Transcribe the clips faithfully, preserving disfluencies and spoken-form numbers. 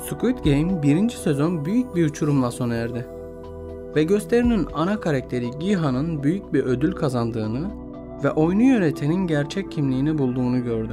Squid Game birinci sezon büyük bir uçurumla sona erdi. Ve gösterinin ana karakteri Gi-han'ın büyük bir ödül kazandığını ve oyunu yönetenin gerçek kimliğini bulduğunu gördü.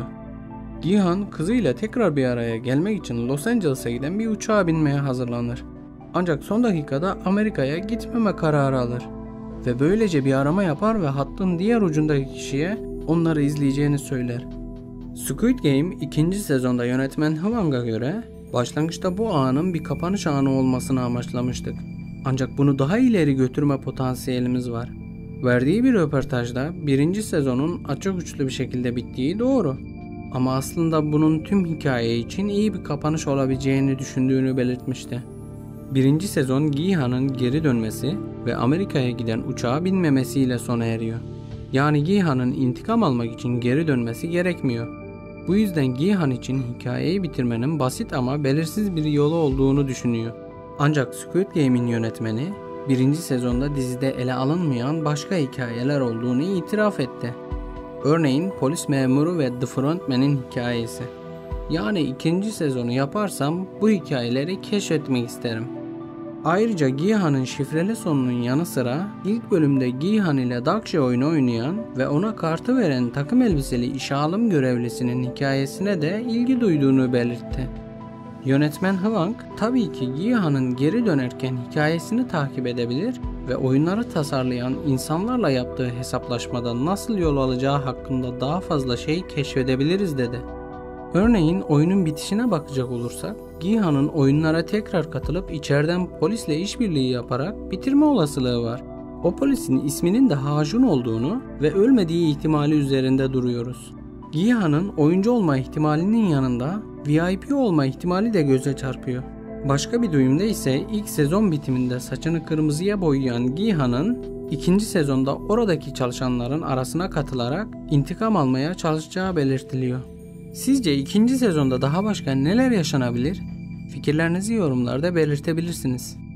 Gi-han kızıyla tekrar bir araya gelmek için Los Angeles'a giden bir uçağa binmeye hazırlanır. Ancak son dakikada Amerika'ya gitmeme kararı alır. Ve böylece bir arama yapar ve hattın diğer ucundaki kişiye onları izleyeceğini söyler. Squid Game ikinci sezonda yönetmen Hwang'a göre başlangıçta bu anın bir kapanış anı olmasını amaçlamıştık. Ancak bunu daha ileri götürme potansiyelimiz var. Verdiği bir röportajda birinci sezonun açık uçlu bir şekilde bittiği doğru. Ama aslında bunun tüm hikaye için iyi bir kapanış olabileceğini düşündüğünü belirtmişti. Birinci sezon Gi-han'ın geri dönmesi ve Amerika'ya giden uçağa binmemesiyle sona eriyor. Yani Gi-han'ın intikam almak için geri dönmesi gerekmiyor. Bu yüzden Gi-han için hikayeyi bitirmenin basit ama belirsiz bir yolu olduğunu düşünüyor. Ancak Squid Game'in yönetmeni birinci sezonda dizide ele alınmayan başka hikayeler olduğunu itiraf etti. Örneğin polis memuru ve The Frontman'in hikayesi. Yani ikinci sezonu yaparsam bu hikayeleri keşfetmek isterim. Ayrıca Gi-han'ın şifreli sonunun yanı sıra ilk bölümde Gi-han ile Dakje oyunu oynayan ve ona kartı veren takım elbiseli işe alım görevlisinin hikayesine de ilgi duyduğunu belirtti. Yönetmen Hwang tabii ki Gi-han'ın geri dönerken hikayesini takip edebilir ve oyunları tasarlayan insanlarla yaptığı hesaplaşmada nasıl yol alacağı hakkında daha fazla şey keşfedebiliriz dedi. Örneğin oyunun bitişine bakacak olursak, Gi-han'ın oyunlara tekrar katılıp içeriden polisle işbirliği yaparak bitirme olasılığı var. O polisin isminin de Ha-jun olduğunu ve ölmediği ihtimali üzerinde duruyoruz. Gi-han'ın oyuncu olma ihtimalinin yanında V I P olma ihtimali de göze çarpıyor. Başka bir duyumda ise ilk sezon bitiminde saçını kırmızıya boyayan Gi-han'ın ikinci sezonda oradaki çalışanların arasına katılarak intikam almaya çalışacağı belirtiliyor. Sizce ikinci sezonda daha başka neler yaşanabilir? Fikirlerinizi yorumlarda belirtebilirsiniz.